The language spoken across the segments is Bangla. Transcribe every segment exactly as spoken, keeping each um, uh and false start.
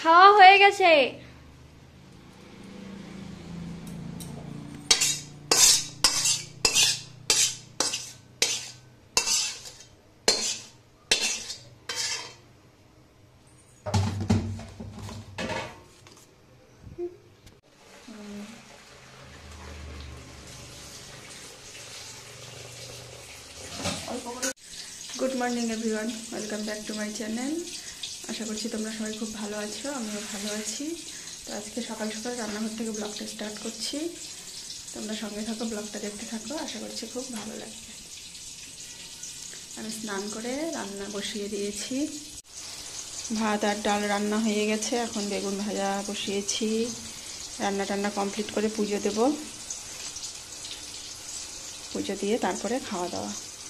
খাওয়া হয়ে গেছে। Good morning everyone, welcome back to my channel. আশা করছি তোমরা সবাই খুব ভালো আছো, আমিও ভালো আছি। তো আজকে সকাল সকাল রান্নাঘর থেকে ব্লগটা স্টার্ট করছি। তোমরা সঙ্গে থাকো, ব্লগটা দেখতে থাকো, আশা করছি খুব ভালো লাগবে। আমি স্নান করে রান্না বসিয়ে দিয়েছি। ভাত আর ডাল রান্না হয়ে গেছে, এখন বেগুন ভাজা বসিয়েছি। রান্না টান্না কমপ্লিট করে পুজো দেব, পুজো দিয়ে তারপরে খাওয়া দাওয়া।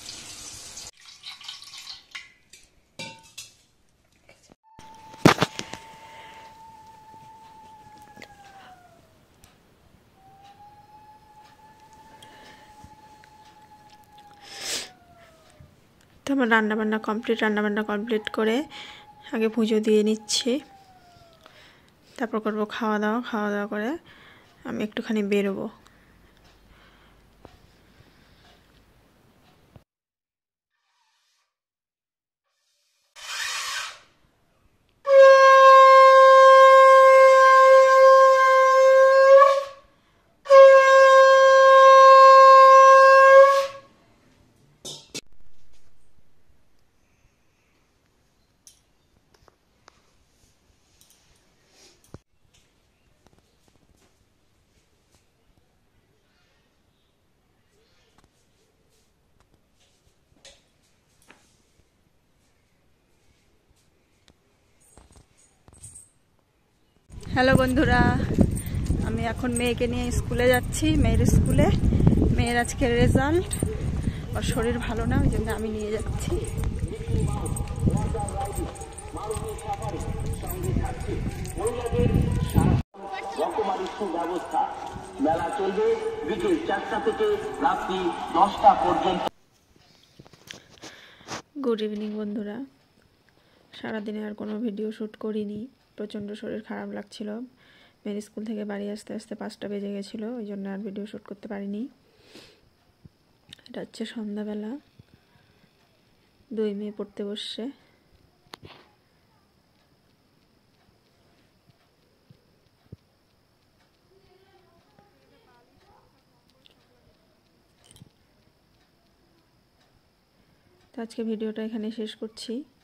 তো আমার রান্নাবান্না কমপ্লিট, রান্নাবান্না কমপ্লিট করে আগে পুজো দিয়ে নিচ্ছি, তারপর করবো খাওয়া দাওয়া। খাওয়া দাওয়া করে আমি একটুখানি বেরোবো। হ্যালো বন্ধুরা, আমি এখন মেয়েকে নিয়ে স্কুলে যাচ্ছি, মেয়ের স্কুলে। মেয়ের আজকের রেজাল্ট, ওর শরীর ভালো না, ওই জন্য আমি নিয়ে যাচ্ছি। মেলা চলবে বিকেল চারটা থেকে রাত্রি দশটা পর্যন্ত। গুড ইভিনিং বন্ধুরা, সারাদিনে আর কোনো ভিডিও শ্যুট করিনি, প্রচণ্ড শরীর খারাপ লাগছিল। মেয়ের স্কুল থেকে বাড়ি আসতে আসতে পাঁচটা বেজে গেছিলো, ওই জন্য আর ভিডিও শ্যুট করতে পারিনি। এটা হচ্ছে সন্ধ্যাবেলা, দুই মেয়ে পড়তে বসছে। তো আজকে ভিডিওটা এখানে শেষ করছি।